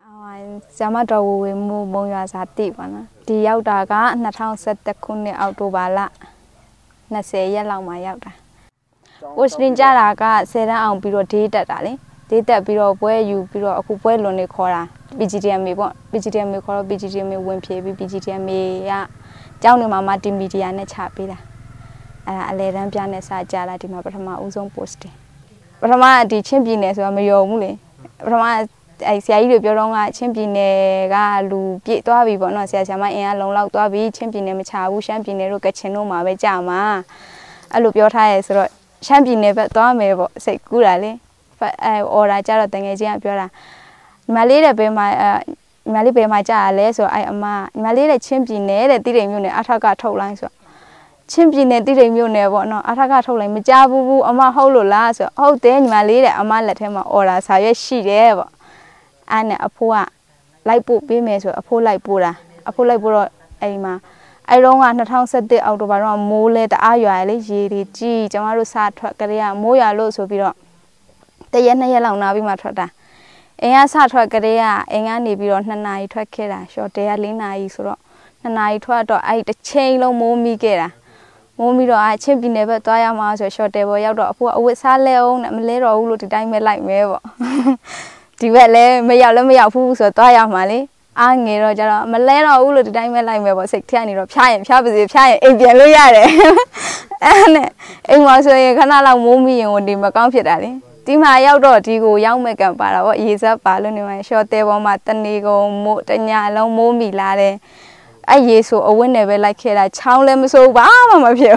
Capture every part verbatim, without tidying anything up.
Sayama tahu mu mau ya sati mana. Di yau dah kan, nak tahu setiap kun ni auto bala, nak saya lau mayau dah. Usrin cara kan, saya ang biro data tadi, data biro boleh you biro aku boleh lone kora, B G T M E pun, B G T M E kora, B G T M E W P B, B G T M E ya, jauh ni mama tim media ni capai dah. Aleran pian saja lah di mana pertama usung post. Pertama di champion ni so ambil mule. Pertama ai saya itu biarong ah champion ni galu pi tu abi pun no saya sama yang long lau tu abi champion ni macam abu champion ni ro keceno ma becama. Alu biar thai so champion ni tu ami bo sekura le. Orang cara tengah je biar lah. Malaysia be ma Malaysia be macam ale so ai ama Malaysia champion ni le tiada mune ataka Thuklai so. Champion ni tiada mune bo no ataka Thuklai macam abu ama haulo lah so. Hau teh Malaysia ama lethe ma orang saya sih je bo. Ane apua like book be me so apo like pura apo like pura ai ma ai rong ah twenty seventeen auto ba ro mo le ta aywa le ye ri ji chama ro sa thwat ka ya mo ya lo so pi ro tayet two yet law na pi ma thwat ta ain ga sa thwat ka ya ain ga ni pi ro two nayi thwat khe da short day four nayi so ro two nayi thwat to ai ta chain long mo mi ke da mo mi ro ai chin pi ne ba twa ya ma so short day bo yauk to apo awit sa le ong na ma le ro wu lo ti dai me like me bo di bawah me yau le me yau fu so twa ya ma le a nge ro ja ro ma le ro wu lo ti dai me like me bo sik thia ni ro phya yin phya pa si phya yin ai pian lo ya de ane ai ma so yin khana law mo mi yin wo di ma kaung phit da le di ma yauk to di ko yauk me kan pa da bo ye sat pa lo ni ma short tay bo ma tane ko mo ta nya long mo mi la de ai ye so awit ne be like khe da chaung le ma so ba ma ma phit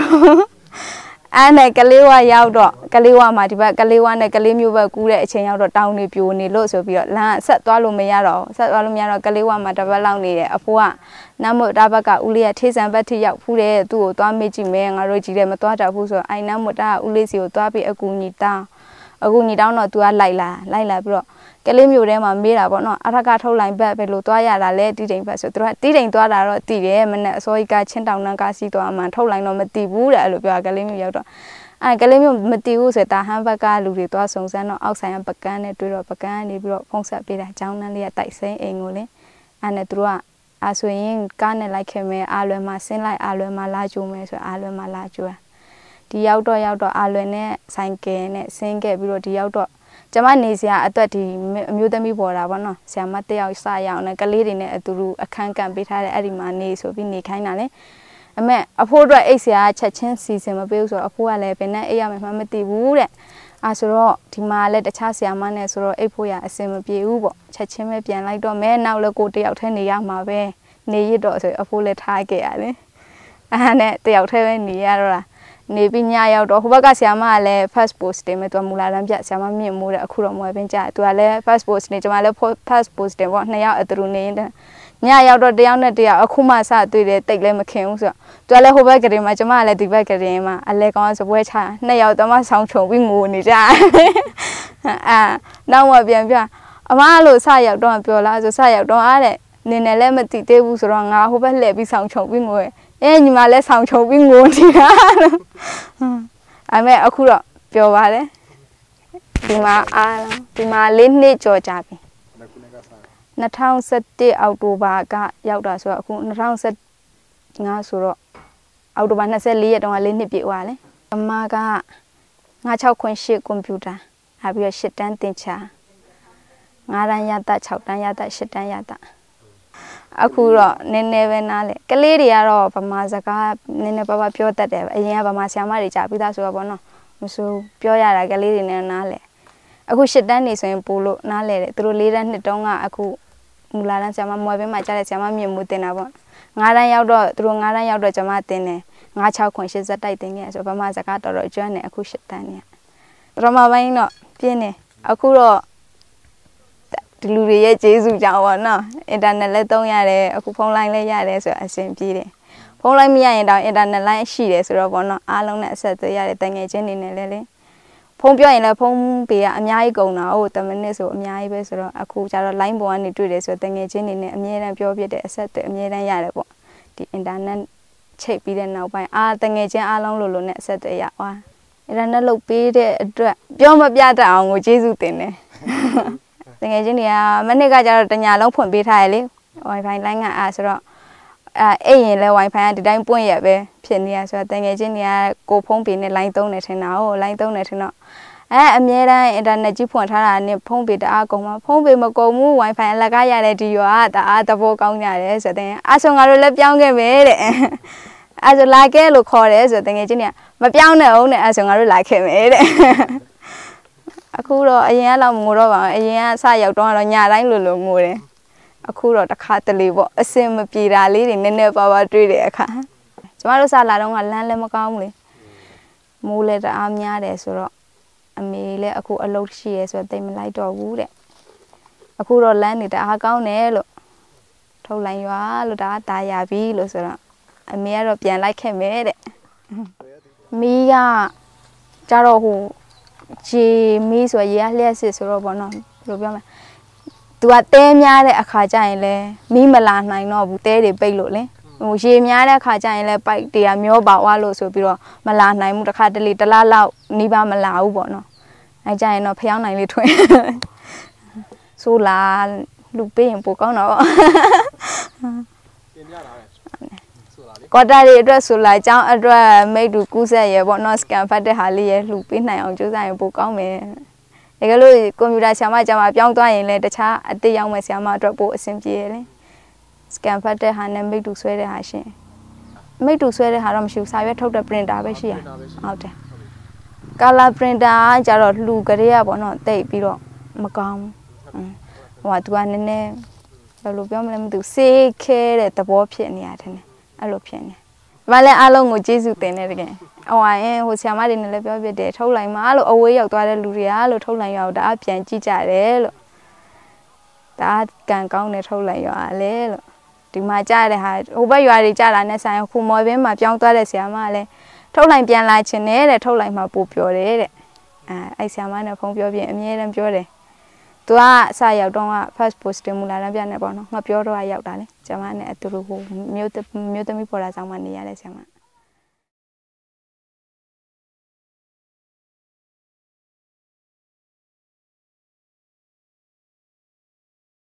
ane kalewa yauk to kalewa ma di ba kalewa ne kale myo ba ku de a chain yauk to taung ni pyo ni lo so pi ro lan sat twa lo ma ya ro sat twa lo ma ya ro kalewa ma ta ba law ni de apo ka namu ta ba ka uli ya thai san bat thi yauk fu de tu ko twa me ji me nga ro ji de ma twa ta fu so ai namu ta uli si ko twa pi aku ni ta aku ni taung no tu a lai la lai la pi ro kale myo de ma me da bo no ataka Thuklai bat be lo twa ya la le ti ting bat so tu ti ting twa da ro ti de ma net so ka chin taung nan ka si twa ma Thuklai no ma ti bu de a lo pyo kale myo yauk to ai kale myo ma ti bu so ta han bat ka lu de twa song san no auk sai an pakan ne twi ro pakan ni pi ro phong sat pi da jaung nan le ya tai sain ain ko le ane tu ro a so yin ka ne like khe me a lwe ma sin like a lwe ma la chu me so a lwe ma la chu di yauk to yauk to a lwe ne sain ke ne sin ke pi ro di yauk toကျမနေစရာအတွက်ဒီအမျိုးသမီးပေါ်တာပေါ့နော်ဆရာမတယောက်စရအောင်နဲ့ကလေးတွေနဲ့အတူတူအခန်းကန်ပေးထားတဲ့အဲ့ဒီမှာနေဆိုပြီးနေခိုင်းတာလေအမေအဖိုးအတွက်အိတ်ဆရာချက်ချင်းစီစဉ်မပေးဘူးဆိုတော့အဖိုးကလည်းဘယ်နဲ့အိတ်ရမယ်မှမသိဘူးတဲ့အဲဆိုတော့ဒီမှာလည်းတခြားဆရာမနဲ့ဆိုတော့အိတ်ဖို့ရအဆင်မပြေဘူးပေါ့ချက်ချင်းပဲပြန်လိုက်တော့မဲနောက်လည်းကိုတယောက်တည်းနေရမှာပဲနေရတော့ဆိုအဖိုးလည်းထားခဲ့ရတယ်အဲ့နဲ့တယောက်တည်းပဲနေရတော့လားနေပြီးညရောက်တော့ဟိုဘက်ကဆရာမကလည်း first post တင်မဲ့သူကမူလာတန်းပြဆရာမမြင့်မိုးတဲ့အခုတော့မွေးပင်ကြသူကလည်း first post နေကျွန်မလည်း first post တင်ပေါ့နှစ်ယောက်အတူတူနေရင်ညရောက်တော့တယောက်နဲ့တယောက်အခုမှစတွေ့တယ်တိတ်လည်းမခင်ဘူးဆိုတော့သူကလည်းဟိုဘက်ကရင်မှာကျွန်မကလည်းဒီဘက်ကရင်မှာအလဲကောင်းစပွဲချနှစ်ယောက်တော့မှဆောင်းချုံပြီးငိုနေကြအာနောက်မှပြန်ပြအမလို့စရောက်တော့ပြောလားဆိုစရောက်တော့အားတဲ့နေနဲ့လည်းမသိသေးဘူးဆိုတော့ငါဟိုဘက်လှည့်ပြီးဆောင်းချုံပြီးငိုအဲညီမလည်းဆောင်းချုံပြီးငိုနေတာလို့အမေအခုတော့ပြောပါတယ်ဒီမှာအားဒီမှာလေးနှစ်ကြော်ကြပြီtwenty seventeenအောက်တိုဘာကရောက်တာဆိုတော့အခုtwenty fifteenဆိုတော့အောက်တိုဘာtwenty-fourရက်တုန်းကလေးနှစ်ပြည့်သွားတယ်အမကfive six eightကွန်ပျူတာနောက်ပြီးတော့eightတန်းသင်ချာfiveတန်းရတတ်sixတန်းရတတ်eightတန်းရတတ်အခုတော့နည်းနည်းပဲနားလေကလေးတွေကတော့ဗမာစကားနည်းနည်းပါးပါးပြောတတ်တယ်အရင်ကဗမာဆရာမတွေကြာပြီးသားဆိုတော့ဗောနော်မဆိုပြောရတာကလေးတွေနဲ့နားလေအခုeightတန်းနေဆိုရင်ပို့လို့နားလေတယ်သူတို့fourတန်းနှစ်တုန်းကအခုမူလာတန်းဆရာမမွေးပေးမှကြားတဲ့ဆရာမမြင့်မိုးတင်တာဗောfiveတန်းရောက်တော့သူတို့fiveတန်းရောက်တော့ကျွန်မတင်တယ်five six eightဇက်တိုက်တင်ခဲ့ဆိုဗမာစကားတော်တော်ကျွမ်းတယ်အခုeightတန်းနေပထမပိုင်းတော့ပြင်းတယ်အခုတော့ဒီလူတွေရဲ့ကျေးဇူးကြောင့်ပေါ့နော်အင်တာနက်လည်းသုံးရတယ်အခုဖုန်းလိုင်းလည်းရတယ်ဆိုတော့အဆင်ပြေတယ်ဖုန်းလိုင်းမရရင်တော့အင်တာနက်လိုင်းရှိတယ်ဆိုတော့ပေါ့နော်အားလုံးနဲ့အဆက်အသွယ်ရတယ်တငယ်ချင်းတွေနဲ့လည်းလေဖုန်းပြောရင်လည်းဖုန်းပေးရအများကြီးကုန်တာဟုတ်ten minutesဆိုအများကြီးပဲဆိုတော့အခုကျတော့ line ပေါ်ကနေတွေ့တယ်ဆိုတော့တငယ်ချင်းတွေနဲ့အမြဲတမ်းပြောပြတဲ့အဆက်အသွယ်အမြဲတမ်းရတယ်ပေါ့ဒီအင်တာနက်ချိတ်ပြီးတဲ့နောက်ပိုင်းအားတငယ်ချင်းအားလုံးလိုလိုနဲ့အဆက်အသွယ်ရသွားအင်တာနက်လုတ်ပေးတဲ့အတွက်ပြောမပြတတ်အောင်ကိုကျေးဇူးတင်တယ်တကယ်ချင်းတွေကမနစ်ကကျတော့တညာလုံးဖွင့်ပေးထားရလေ wifi လိုင်းကအားဆိုတော့အဲအဲ့ရင်လဲ wifi ကဒီတိုင်းပွင့်ရပဲဖြစ်နေရဆိုတော့တကယ်ချင်းတွေကကိုဖုန်းပေနဲ့ line သုံးနေထင်တာဟုတ် line သုံးနေထင်တော့အဲအမြဲတမ်း internet ကြီးဖွင့်ထားတာနဲ့ဖုန်းပေတအားကုန်မှာဖုန်းပေမကုန်ဘူး wifi အလကားရတဲ့ဒီရွာကတအားသဘောကောင်းကြတယ်ဆိုတော့အဆုံငါတို့လည်းပြောင်းခဲ့မယ်တဲ့အဲဆိုလာခဲ့လို့ခေါ်တယ်ဆိုတော့တကယ်ချင်းတွေကမပြောင်းနဲ့အောင်နဲ့အဲဆိုငါတို့လာခဲ့မယ်တဲ့အခုတော့အရင်ကလောက်ငိုတော့ပါအရင်ကစရောက်တော့ညတိုင်းလိုလိုငိုတယ်အခုတော့တစ်ခါတလေပေါ့အစင်မပြေတာလေးတွေနည်းနည်းပါးပါးတွေ့တဲ့အခါကျမတို့စလာတော့ကလမ်းလည်းမကောင်းဘူးလေမိုးလည်းတအားများတယ်ဆိုတော့အမေလည်းအခုအလုပ်ရှိရဲဆိုတော့တိတ်မလိုက်တော့ဘူးတဲ့အခုတော့လမ်းတွေတအားကောင်းတယ်လို့ထုတ်လိုက်ရွာလို့ဒါတာရပြီလို့ဆိုတော့အမေကတော့ပြန်လိုက်ခဲ့မယ်တဲ့မီးကကြတော့ဟိုဂျီမီးဆိုရေလျှက်စစ်ဆိုတော့ဘောနော်ဘယ်လိုပြောမလဲသူကတဲများတဲ့အခါကျရင်လဲမီးမလာနိုင်တော့ဘူးတဲတွေပိတ်လို့လေဟိုရေများတဲ့အခါကျရင်လဲပိုက်တရားမျောပါသွားလို့ဆိုပြီးတော့မလာနိုင်ဘူးတစ်ခါတလေတစ်လားလောက်နီးပါးမလာဘူးပေါ့နော်အဲကြရင်တော့ဖျောင်းနိုင်လေးထွင်ဆိုလာလူပေးရင်ပိုကောင်းတော့ပြင်ပြတာလေဆိုလာလေကွာတာတွေအတွက်ဆိုလာအကြောင်းအတွက်မိတ်တူကူးဆက်ရပေါ့နော်စကန်ဖတ်တဲ့ဟာလေးရလှူပေးနိုင်အောင်ကြိုးစားရင်ပိုကောင်းမယ်တကယ်လို့ကွန်ပျူတာဆရာမကျောင်းမှာပြောင်းသွားရင်လည်းတခြားအစ်စ်ရောက်မဲ့ဆရာမအတွက်ပိုအဆင်ပြေတယ်လေစကန်ဖတ်တဲ့ဟာနဲ့မိတ်တူဆွဲတဲ့ဟာရှင်မိတ်တူဆွဲတဲ့ဟာတော့မရှိဘူးစာရွက်ထုတ်တဲ့ printer ပဲရှိရဟုတ်တယ် color printer ကကြတော့လှူကြရပေါ့နော်တိတ်ပြီးတော့မကောင်းဘူးဟိုကသူကနည်းနည်းဘယ်လိုပြောမလဲမသိဘူးစေးခဲတဲ့သဘောဖြစ်နေရတယ်အဲ့လိုဖြစ်နေဘာလဲအားလုံးကိုကျေးဇူးတင်နေတကယ်ဟိုရင်ဟိုဆရာမတွေနဲ့လည်းပြောပြတယ်ထုတ်လိုက်မှာလို့အဝေးရောက်သွားတဲ့လူတွေကလို့ထုတ်လိုက်ရအောင်ဒါအပြန်ကြည့်ကြတယ်လို့ဒါကန်ကောင်းနေထုတ်လိုက်ရအောင်လေလို့ဒီမှာကြားတဲ့ဟာဟိုဘက်ရွာတွေကြားတာနဲ့ဆိုင်ခုမော်ဘင်းမှာပြောင်းသွားတဲ့ဆရာမကလည်းထုတ်လိုက်ပြန်လာခြင်းနဲ့တဲ့ထုတ်လိုက်မှာပို့ပြောတယ်တဲ့အဲအဲ့ဆရာမနဲ့ဖုန်းပြောပြအမြဲတမ်းပြောတယ်သူကဆရာရောက်တော့က first post တင်မူလာတန်းပြနေပေါ့နော်ငါပြောတော့ရောက်တာလေဆရာမနဲ့အတူတူဟိုမြို့မြို့သမီးပေါ်လာဆောင်မှနေရတဲ့ဆရာမ